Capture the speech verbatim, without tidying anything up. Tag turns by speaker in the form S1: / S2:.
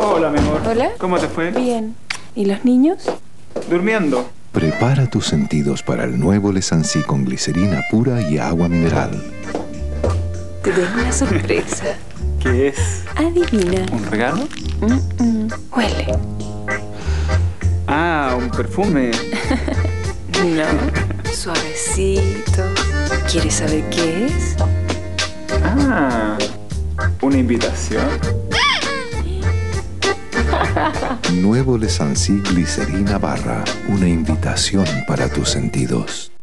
S1: Hola, mi amor.
S2: Hola.
S1: ¿Cómo te fue?
S2: Bien. ¿Y los niños?
S1: Durmiendo.
S3: Prepara tus sentidos para el nuevo Lesancí con glicerina pura y agua mineral.
S2: Te tengo una sorpresa.
S1: ¿Qué es?
S2: Adivina.
S1: ¿Un regalo?
S2: Mm, mm. Huele.
S1: Ah, un perfume.
S2: No. Suavecito. ¿Quieres saber qué es?
S1: Ah, ¿una invitación?
S3: Nuevo Lesancí glicerina barra. Una invitación para tus sentidos.